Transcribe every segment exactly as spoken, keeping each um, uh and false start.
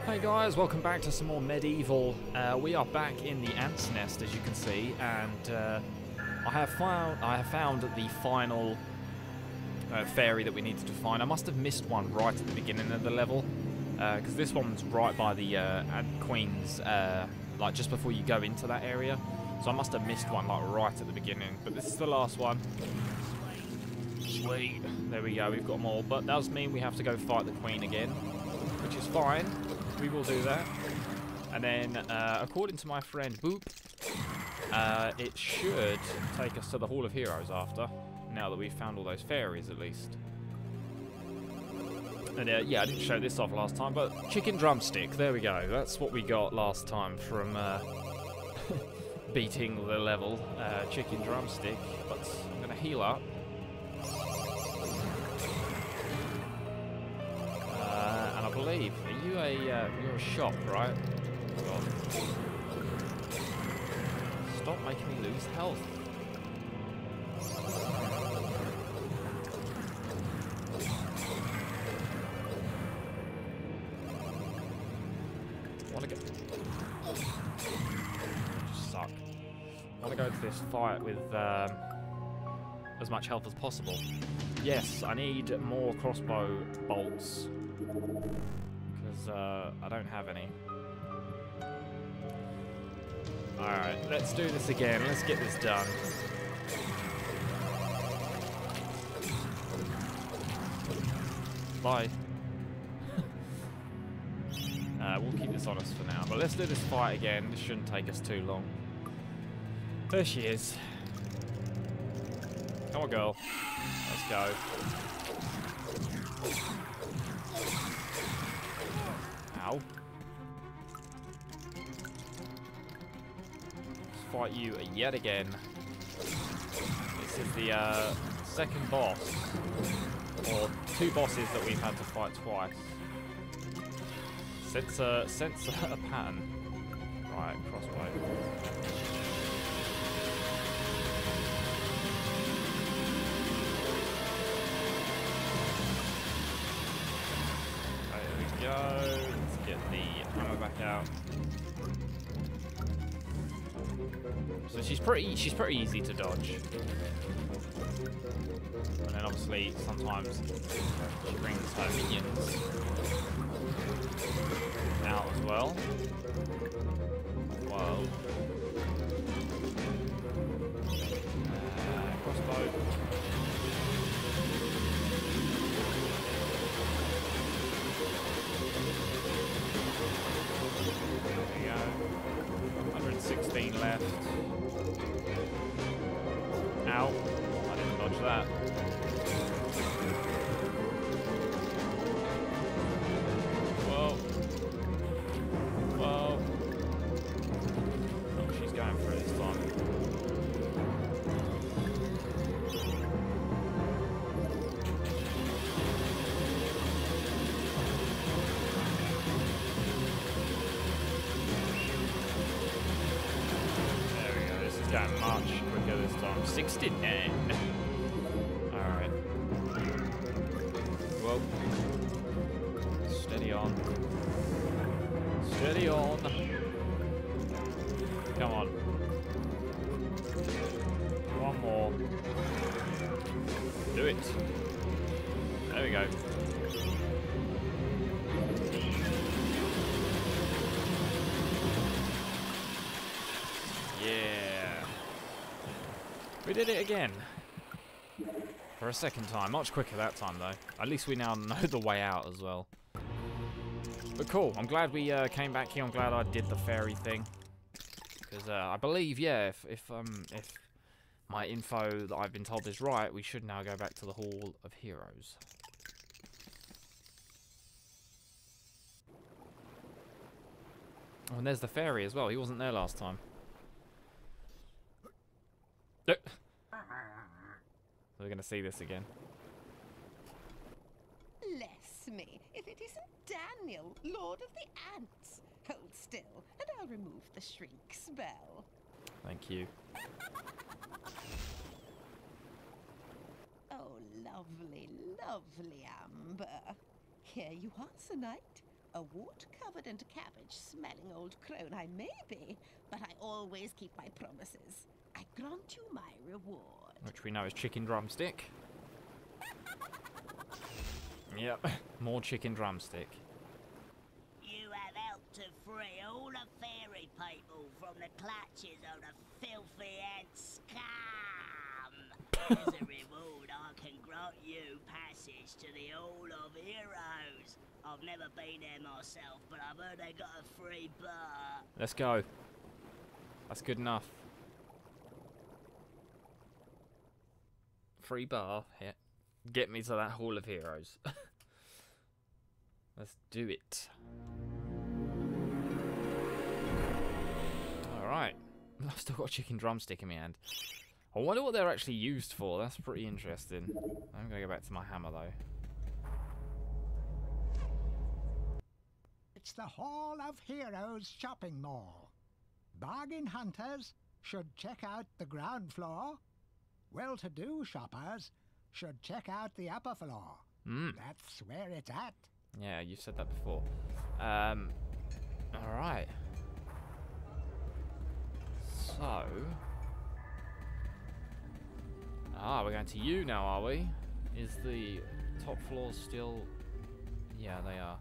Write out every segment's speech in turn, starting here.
Hey guys, welcome back to some more Medieval. Uh, we are back in the Ant's Nest, as you can see, and uh, I have found I have found the final uh, fairy that we needed to find. I must have missed one right at the beginning of the level, because uh, this one's right by the uh, Ant Queen's, uh, like just before you go into that area. So I must have missed one like right at the beginning. But this is the last one. Sweet. There we go. We've got them all. But that does mean we have to go fight the Queen again, which is fine. We will do that. And then, uh, according to my friend Boop, uh, it should take us to the Hall of Heroes after, now that we've found all those fairies, at least. And, uh, yeah, I didn't show this off last time, but chicken drumstick, there we go. That's what we got last time from uh, beating the level, uh, chicken drumstick. But I'm going to heal up. Uh, and I believe, are you a, uh, you're a shop, right? God. Stop making me lose health. I want to go... Just suck. I want to go to this fight with um, as much health as possible. Yes, I need more crossbow bolts. Because uh, I don't have any. Alright, let's do this again. Let's get this done. Bye. uh, we'll keep this on us for now. But let's do this fight again. This shouldn't take us too long. There she is. Come on, girl. Let's go. Ow. Let's fight you yet again. This is the uh, second boss, or two bosses that we've had to fight twice. Sense a, sense a pattern. Right, crossbow. Go. Let's get the ammo back out. So she's pretty she's pretty easy to dodge. And then obviously sometimes she brings her minions out as well. Whoa. Uh, crossbow. There we go. one hundred sixteen left. Ow. I didn't dodge that. Whoa. Whoa. Oh, she's going for it this time. Going much quicker this time. sixty-nine. Alright. Whoa. Steady on. Steady on. Come on. One more. Do it. There we go. Yeah. We did it again. For a second time. Much quicker that time, though. At least we now know the way out as well. But cool. I'm glad we uh, came back here. I'm glad I did the fairy thing. Because uh, I believe, yeah, if, if, um, if my info that I've been told is right, we should now go back to the Hall of Heroes. Oh, and there's the fairy as well. He wasn't there last time. So we're going to see this again. Bless me, if it isn't Daniel, Lord of the Ants. Hold still, and I'll remove the shrink spell. Thank you. Oh, lovely, lovely Amber. Here you are, Sir Knight. A wood-covered and cabbage-smelling old crone I may be, but I always keep my promises. I grant you my reward. Which we know is chicken drumstick. Yep, more chicken drumstick. You have helped to free all the fairy people from the clutches of the filthy ant scum. As a reward, I can grant you passage to the Hall of Heroes. I've never been there myself, but I've heard they got a free bar. Let's go. That's good enough. Free bar. Yeah. Get me to that Hall of Heroes. Let's do it. Alright. I've still got a chicken drumstick in my hand. I wonder what they're actually used for. That's pretty interesting. I'm going to go back to my hammer, though. It's the Hall of Heroes shopping mall. Bargain hunters should check out the ground floor. Well-to-do shoppers should check out the upper floor. Mm. That's where it's at. Yeah, you've said that before. Um, Alright. So... Ah, we're going to you now, are we? Is the top floor still... Yeah, they are.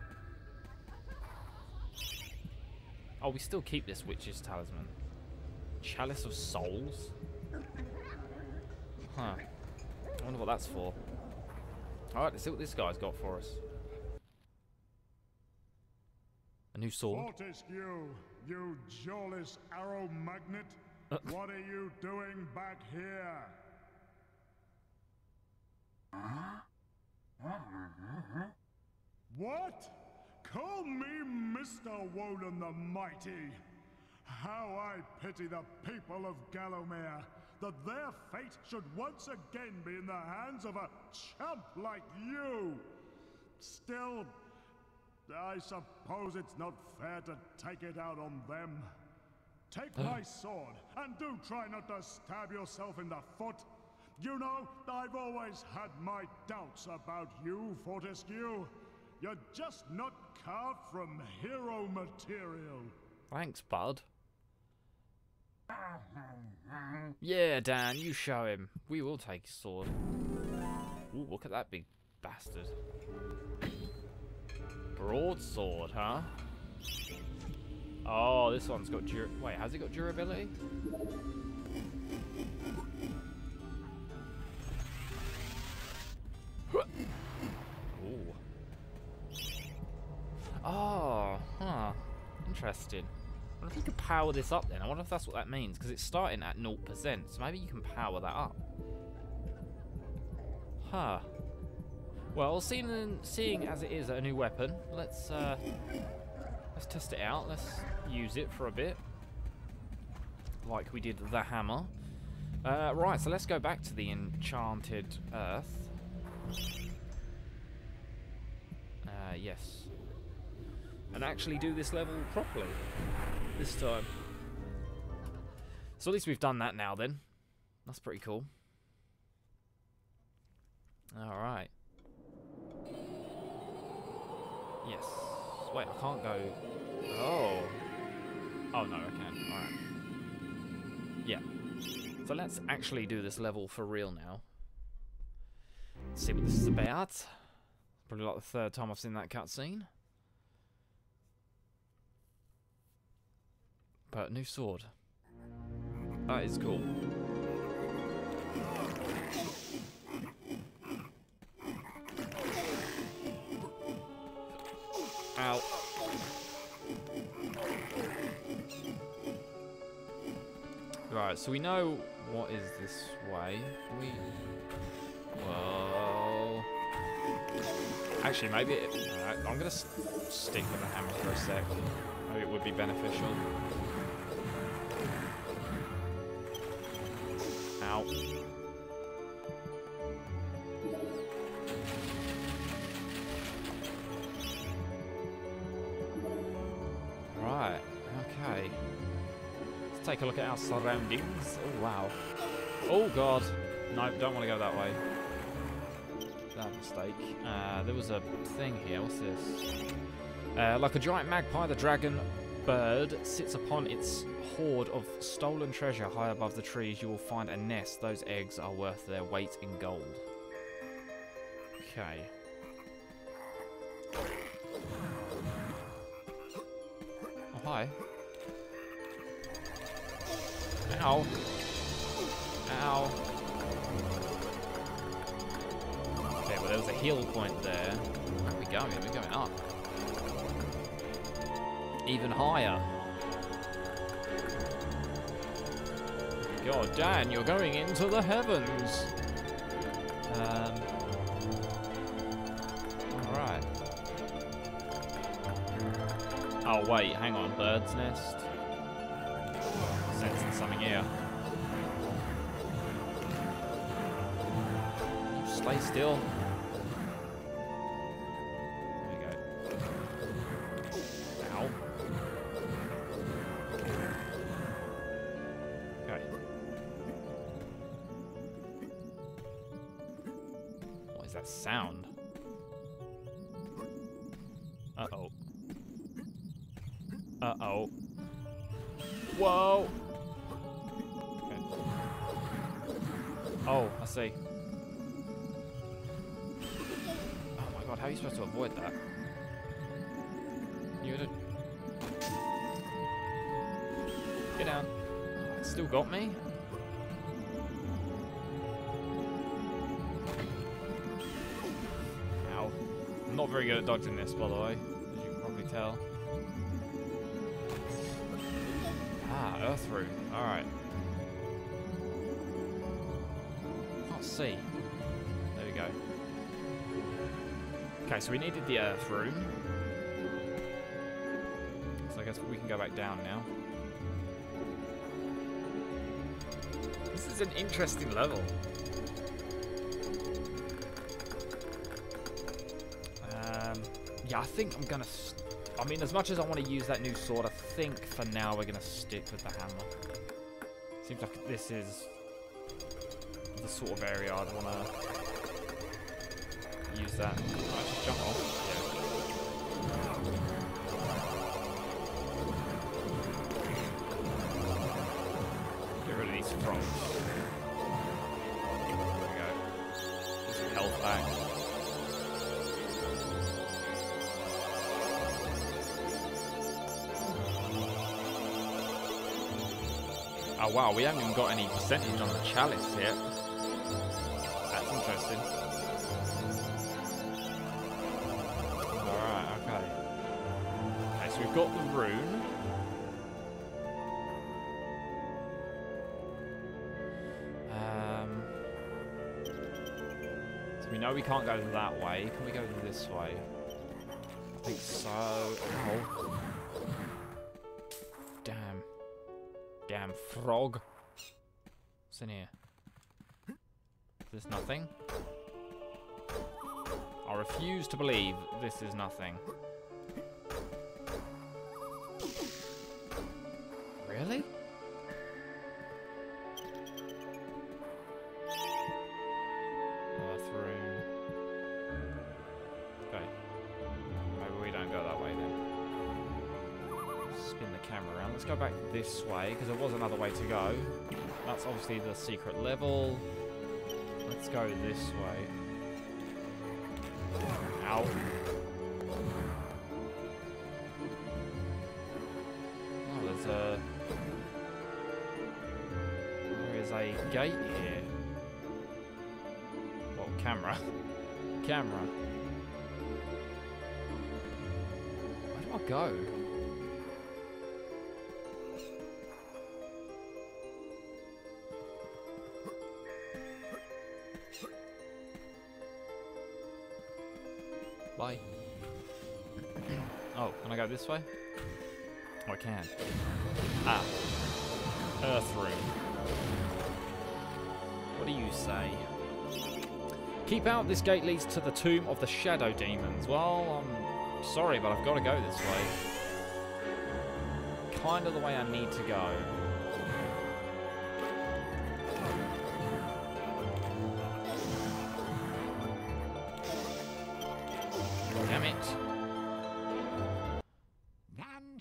Oh, we still keep this Witch's Talisman. Chalice of Souls? Huh. I wonder what that's for. Alright, let's see what this guy's got for us. A new sword. Fortescue, you jawless arrow magnet. Uh. What are you doing back here? What? Call me Mister Woden the Mighty. How I pity the people of Gallowmere, that their fate should once again be in the hands of a chump like you. Still, I suppose it's not fair to take it out on them. Take my sword, and do try not to stab yourself in the foot. You know, I've always had my doubts about you, Fortescue. You're just not carved from hero material. Thanks, bud. Yeah, Dan, you show him. We will take his sword. Ooh, look at that big bastard. Broadsword, huh? Oh, this one's got dur- Wait, has it got durability? Ooh. Oh, huh. Interesting. I wonder if you could power this up then. I wonder if that's what that means, because it's starting at zero percent, so maybe you can power that up. Huh. Well, seeing, seeing as it is a new weapon, let's uh, let's test it out. Let's use it for a bit, like we did the hammer. Uh, right, so let's go back to the Enchanted Earth. Uh, yes. And actually do this level properly this time. So at least we've done that now then. That's pretty cool. Alright. Yes. Wait, I can't go... Oh. Oh no, I can. Alright. Yeah. So let's actually do this level for real now. See what this is about. Probably like the third time I've seen that cutscene. But new sword. That is cool. Ow. Right, so we know what is this way. We... Whoa. Actually, maybe it... Alright, I'm gonna s stick with the hammer for a sec. Maybe it would be beneficial. Ow. Right, okay. Let's take a look at our surroundings. Oh, wow. Oh, God. No, don't want to go that way. That mistake. Uh, there was a thing here. What's this? Uh, like a giant magpie, the dragon bird sits upon its hoard of stolen treasure high above the trees. You will find a nest. Those eggs are worth their weight in gold. Okay. Oh, hi. Ow. Ow. Okay, well there was a heal point there. Where are we going? We're going up. Even higher. God, Dan, you're going into the heavens. Um. Alright. Oh, wait, hang on. Bird's nest. Sensing something here. You stay still. There we go. Ow. Okay. What is that sound? Uh-oh. Uh-oh. Whoa! Okay. Oh, I see. Oh my god, how are you supposed to avoid that? You gotta... Get down. Oh, it still got me? Ow. I'm not very good at dodging this, by the way, as you can probably tell. Ah, Earth Rune. Alright. Can't see. There we go. Okay, so we needed the Earth Rune. So I guess we can go back down now. This is an interesting level. Um, yeah, I think I'm gonna... St I mean, as much as I want to use that new sword, I think for now we're going to stick with the hammer. Seems like this is the sort of area I'd want to use that. Oh, just jump off. Yeah. Get rid of these frogs. There we go. Get some health back. Oh wow, we haven't even got any percentage on the chalice yet. That's interesting. Alright, okay. Okay, so we've got the rune. Um, so we know we can't go that way. Can we go this way? I think so. Ow. Damn. Damn frog. What's in here? Is this nothing? I refuse to believe this is nothing. Really? Earth rune. Okay. Maybe we don't go that way then. Spin the camera around. Let's go back this way, because there was another way to go. That's obviously the secret level. Let's go this way. Ow. Oh, there's a... There is a gate here. Well, camera. Camera. Where do I go? Bye. Oh, can I go this way? Oh, I can. Ah. Earth Rune. What do you say? Keep out, this gate leads to the tomb of the Shadow Demons. Well, I'm sorry, but I've got to go this way. Kind of the way I need to go. Damn it.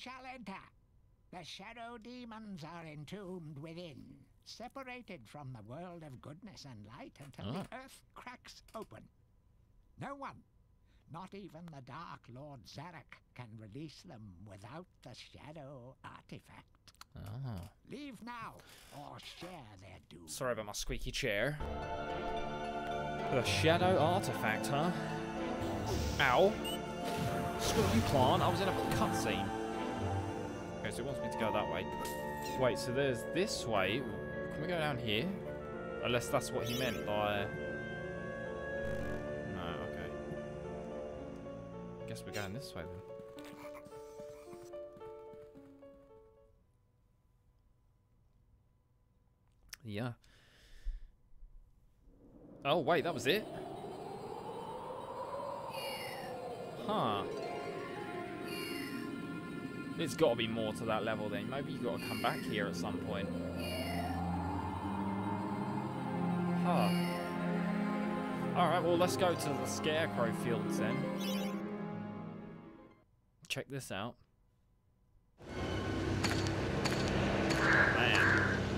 shall enter. The shadow demons are entombed within, separated from the world of goodness and light until Oh. the earth cracks open. No one, not even the Dark Lord Zarek, can release them without the shadow artifact. Oh. Leave now, or share their doom. Sorry about my squeaky chair. The shadow artifact, huh? Ow. Screw you, plant. I was in a cutscene. Okay, so it wants me to go that way. Wait, so there's this way. Can we go down here? Unless that's what he meant by... No, okay. Guess we're going this way then. Yeah. Oh, wait, that was it? Huh. It's got to be more to that level then. Maybe you got to come back here at some point. Huh. Alright, well, let's go to the Scarecrow Fields then. Check this out. Man.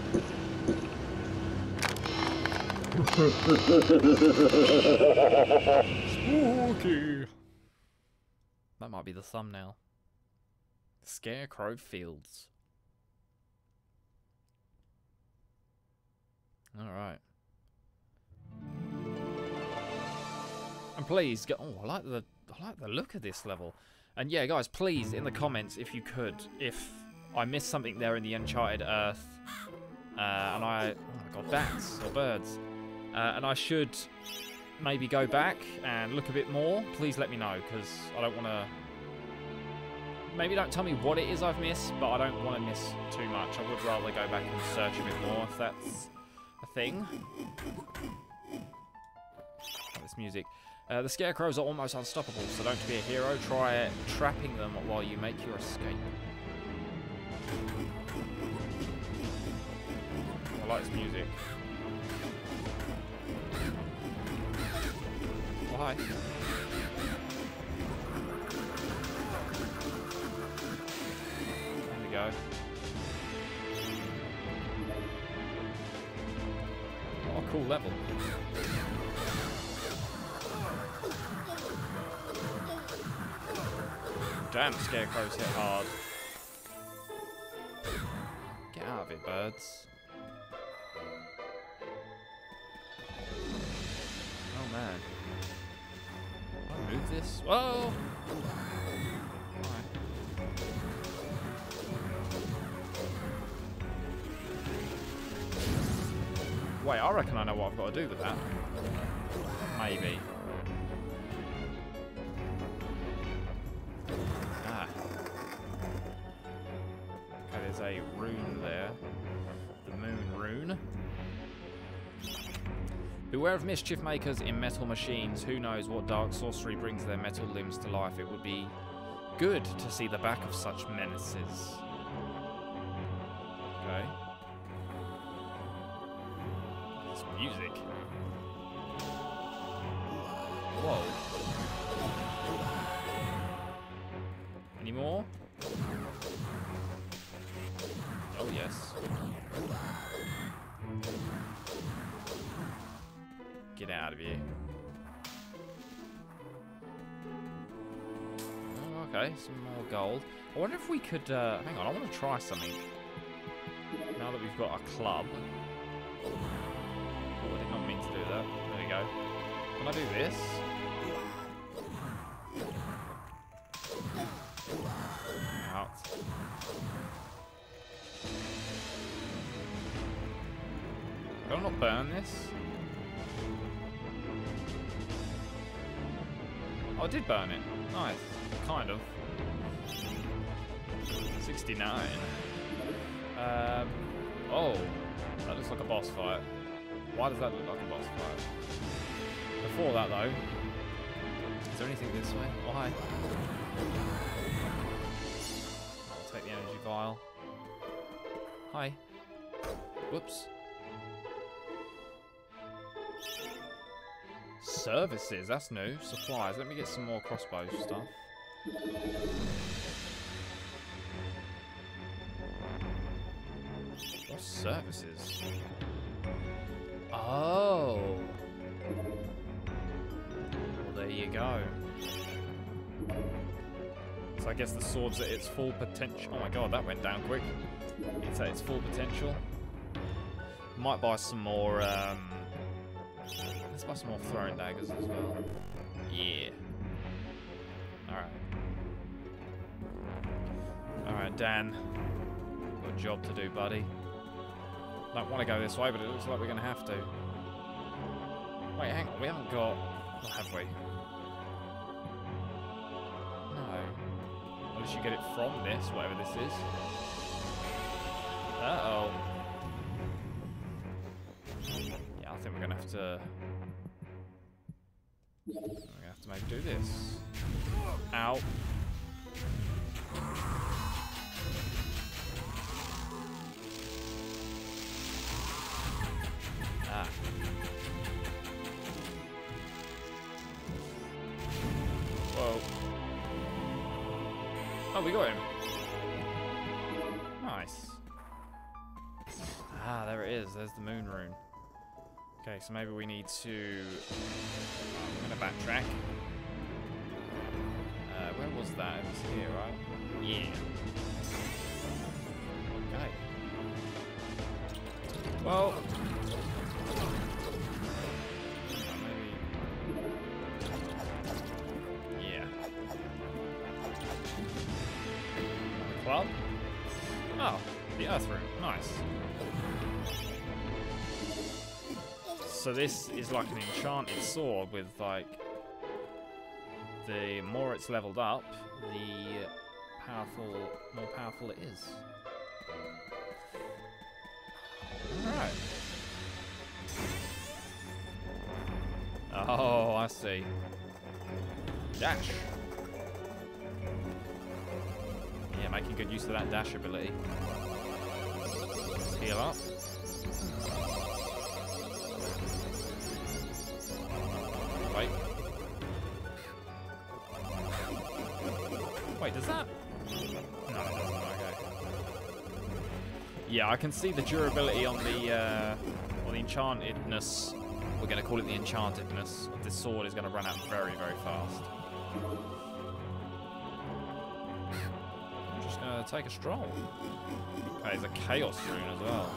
Spooky. That might be the thumbnail. Scarecrow Fields. All right. And please go. Oh, I like the I like the look of this level. And yeah, guys, please in the comments if you could, if I missed something there in the Uncharted Earth, uh, and I oh my god, bats or birds. Uh, and I should maybe go back and look a bit more. Please let me know, because I don't want to... Maybe don't tell me what it is I've missed, but I don't want to miss too much. I would rather go back and search a bit more, if that's a thing. Oh, this music. Uh, the Scarecrows are almost unstoppable, so don't be a hero. Try trapping them while you make your escape. I like this music. Why? There we go. What a cool level. Damn, Scarecrows hit hard. Get out of it, birds. Oh man. Move this. Whoa! Right. Wait, I reckon I know what I've got to do with that. Maybe. Ah. Okay, there's a rune there. The moon rune. Beware of mischief makers in metal machines. Who knows what dark sorcery brings their metal limbs to life. It would be good to see the back of such menaces. Okay. It's music. Whoa. Any more? Oh yes. Get out of here. Oh, okay, some more gold. I wonder if we could... Uh, hang on, I want to try something. Now that we've got a club. Oh, I did not mean to do that. There we go. Can I do this? Out. Can I not burn this? Oh, I did burn it. Nice. Kind of. sixty-nine. Um, oh. That looks like a boss fight. Why does that look like a boss fight? Before that, though. Is there anything this way? Why? I'll take the energy vial. Hi. Whoops. Services, that's new. Supplies. Let me get some more crossbow stuff. More services. Oh. Well, there you go. So I guess the sword's at its full potential. Oh my god, that went down quick. It's at its full potential. Might buy some more, um... let's buy some more throwing daggers as well. Yeah. Alright. Alright, Dan. Got a job to do, buddy. Don't want to go this way, but it looks like we're going to have to. Wait, hang on. We haven't got... What have we? No. Unless you get it from this, whatever this is. Uh-oh. Yeah, I think we're going to have to... We're going to have to maybe do this. Ow. Ah. Whoa. Oh, we got him. Nice. Ah, there it is. There's the moon rune. Okay, so maybe we need to... I'm going to backtrack. Uh, where was that? It was here, right? Yeah. Okay. Well... Maybe... Yeah. Club? Oh, the Earth Rune. Nice. So this is like an enchanted sword with like... The more it's leveled up, the powerful, more powerful it is. Alright. Oh, I see. Dash. Yeah, making good use of that dash ability. Let's heal up. Wait. Wait, does that? No, it doesn't. Okay. Yeah, I can see the durability on the, uh, or the enchantedness. We're going to call it the enchantedness of this sword is going to run out very, very fast. I'm just going to take a stroll. Okay, there's a chaos rune as well.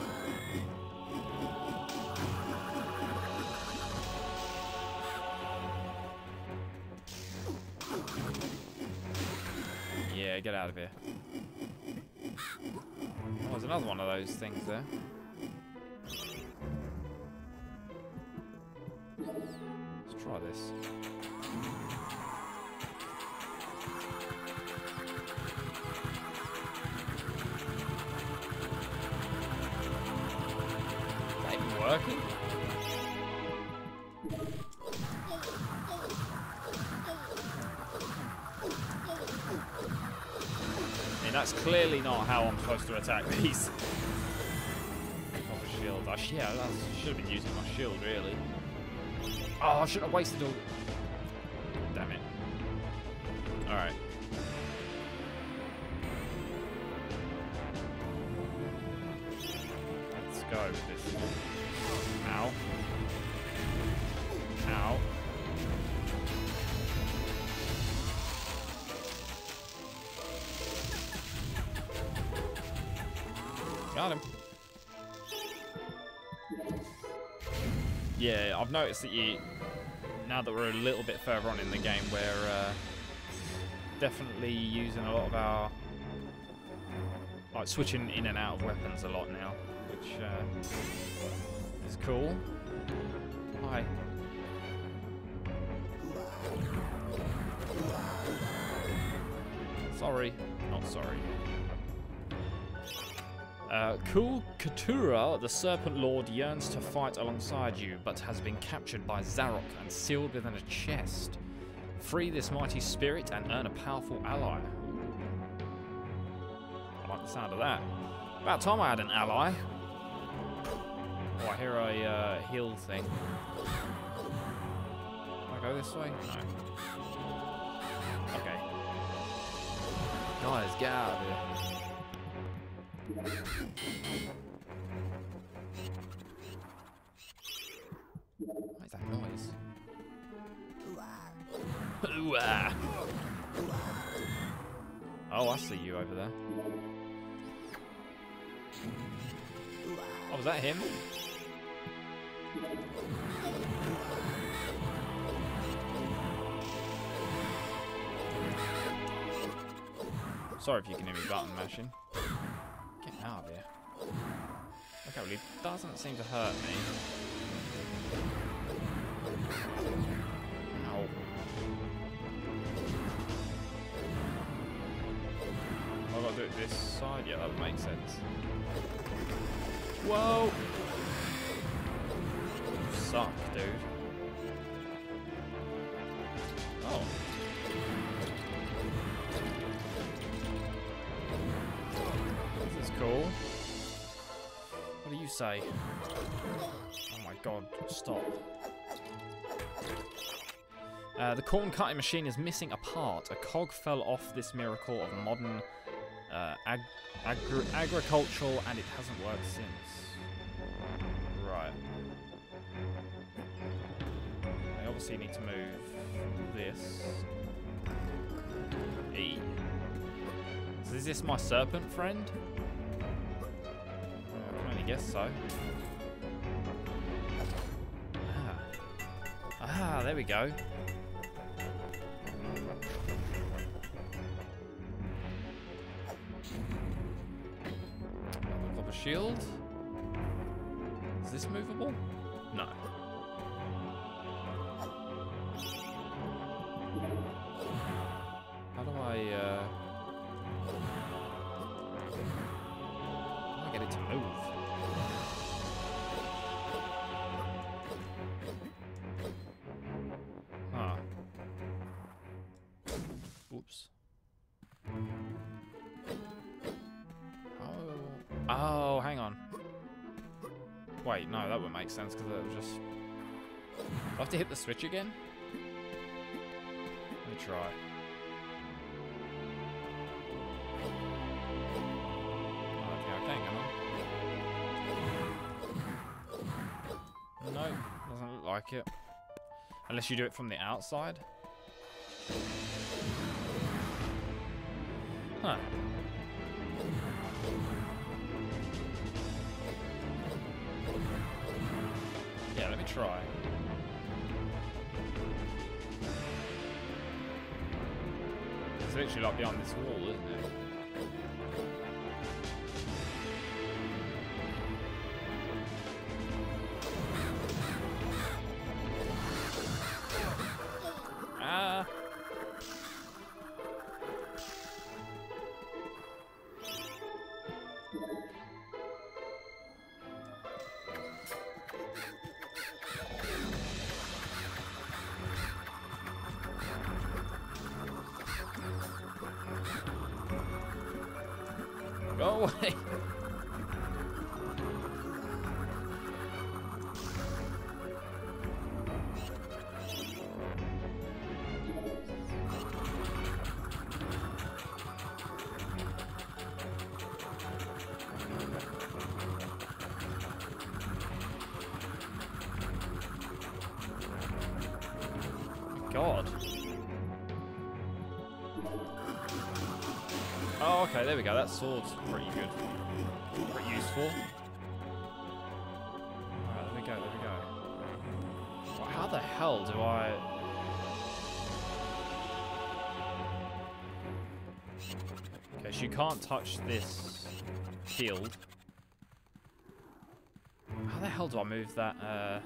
Yeah, get out of here. Oh, there's another one of those things there. Let's try this. Is that even working? That's clearly not how I'm supposed to attack these. Proper shield. I sh yeah, I should have been using my shield, really. Oh, I shouldn't have wasted all... Damn it. Alright. Let's go with this. Ow. Ow. Got him. Yeah, I've noticed that you, now that we're a little bit further on in the game, we're uh, definitely using a lot of our, like switching in and out of weapons a lot now, which uh, is cool. Hi. Sorry, not sorry. Uh, Kul Keturah, the Serpent Lord, yearns to fight alongside you, but has been captured by Zarok and sealed within a chest. Free this mighty spirit and earn a powerful ally. I like the sound of that. About time I had an ally. Oh, I hear a uh, heal thing. Can I go this way? No. Okay. Guys, get out of here. What is that noise? Ooh, ah. Oh, I see you over there. Oh, was that him? Sorry if you can hear me button mashing. Get out of here. Okay, well, he doesn't seem to hurt me. Ow. I've got to do it this side? Yeah, that would make sense. Whoa! You suck, dude. Oh. This is cool. What do you say? Oh my god, stop. Uh, the corn cutting machine is missing a part. A cog fell off this miracle of modern uh, ag agri agricultural, and it hasn't worked since. Right. I obviously need to move this. E. So is this my serpent friend? I can only guess so. Ah. Ah, there we go. Copper shield. Is this movable? No. How do I, uh... how do I get it to move? Huh. Oops. Oh. Oh, hang on. Wait, no, that would make sense because it would just... Do I have to hit the switch again? Let me try. I don't think I can, can I? No, doesn't look like it. Unless you do it from the outside. Huh. Yeah, let me try. It's literally like behind this wall, isn't it? Ah. Go away. God. Oh, okay, there we go. That sword's pretty good. Pretty useful. Alright, there we go, there we go. Well, how the hell do I... Okay, so you can't touch this shield. How the hell do I move that, uh...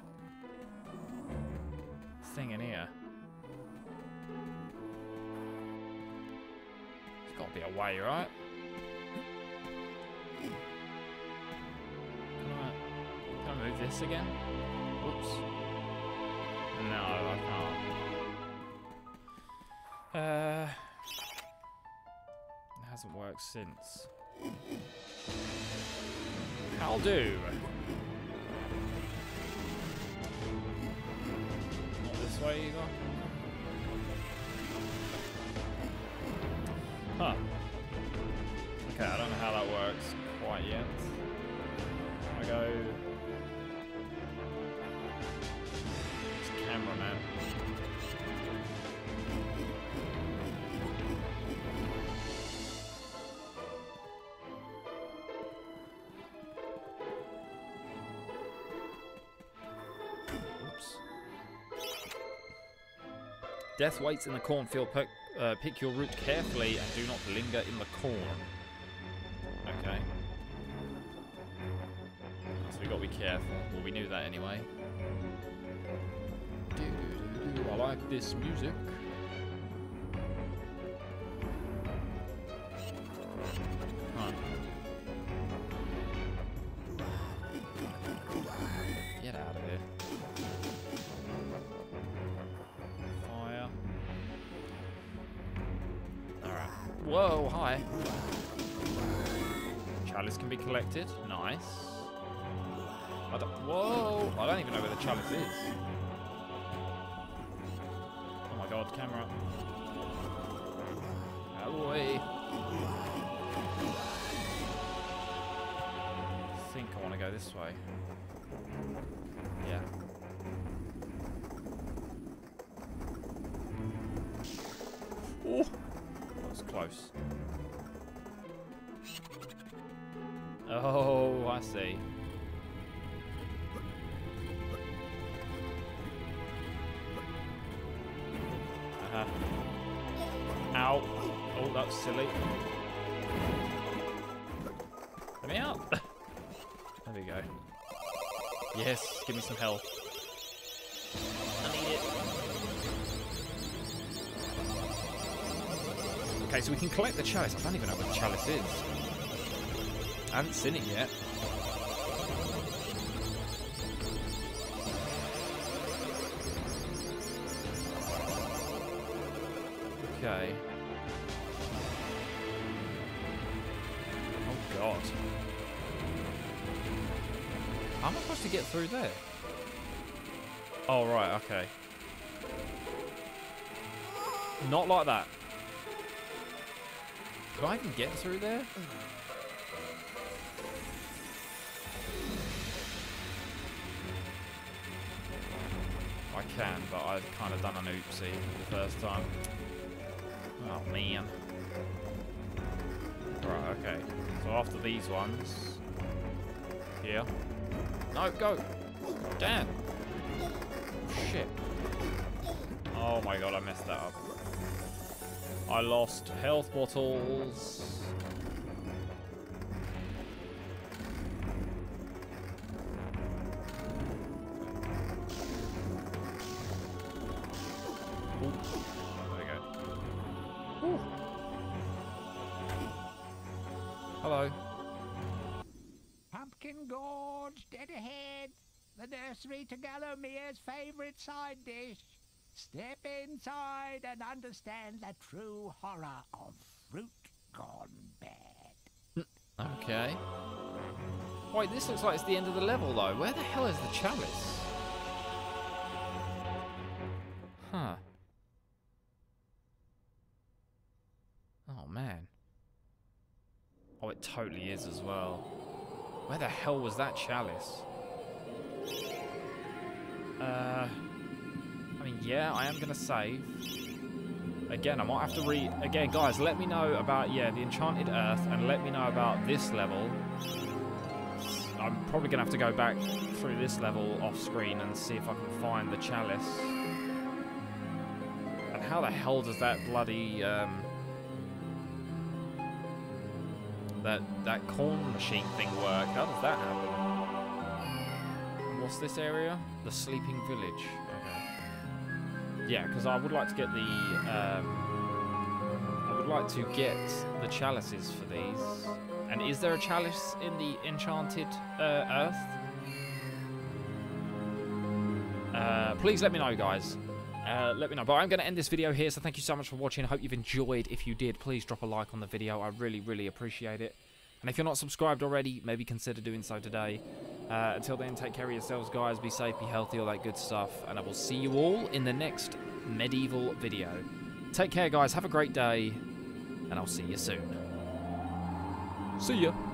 thing in here? There's got to be a way, right? Can I, can I move this again? Whoops. No, I can't. Uh, it hasn't worked since. I'll do. Not this way either. Huh. Okay, I don't know how that works quite yet. I go... Sorry, man. Oops. Death waits in the cornfield. Pick, uh, pick your route carefully and do not linger in the corn. Okay. So we got to be careful. Well, we knew that anyway. Do, do, do, do. I like this music. Huh. Get out of here. Fire. Alright. Whoa, hi. Chalice can be collected. Nice. I don't, whoa! I don't even know where the chalice is. Oh my god, camera. Out of the way. I think I want to go this way. Yeah. Oh! That was close. Oh, I see. Uh-huh. Ow. Oh, that's silly. Let me out. There we go. Yes, give me some health. I need it. Okay, so we can collect the chalice. I don't even know where the chalice is. I haven't seen it yet. Okay. Oh god. How am I supposed to get through there? Oh right, okay. Not like that. Can I even get through there? I can, but I've kind of done an oopsie the first time. Oh man. Right, okay. So after these ones. Here. No, go! Damn! Shit. Oh my god, I messed that up. I lost health bottles. Ooh. There we go. Ooh. Hello. Pumpkin Gorge, dead ahead. The nursery to Gallomere's favourite side dish. Step inside and understand the true horror of fruit gone bad. Okay. Wait, this looks like it's the end of the level, though. Where the hell is the chalice? Huh. Oh, man. Oh, it totally is as well. Where the hell was that chalice? Uh... I mean, yeah, I am going to save. Again, I might have to read... Again, guys, let me know about, yeah, the Enchanted Earth, and let me know about this level. I'm probably going to have to go back through this level off-screen and see if I can find the chalice. And how the hell does that bloody... Um, that, that corn machine thing work? How does that happen? What's this area? The Sleeping Village. Yeah, because I would like to get the, um, I would like to get the chalices for these. And is there a chalice in the Enchanted uh, Earth? Uh, please let me know, guys. Uh, let me know. But I'm going to end this video here, so thank you so much for watching. I hope you've enjoyed. If you did, please drop a like on the video. I really, really appreciate it. And if you're not subscribed already, maybe consider doing so today. Uh, until then, take care of yourselves, guys. Be safe, be healthy, all that good stuff. And I will see you all in the next medieval video. Take care, guys. Have a great day. And I'll see you soon. See ya.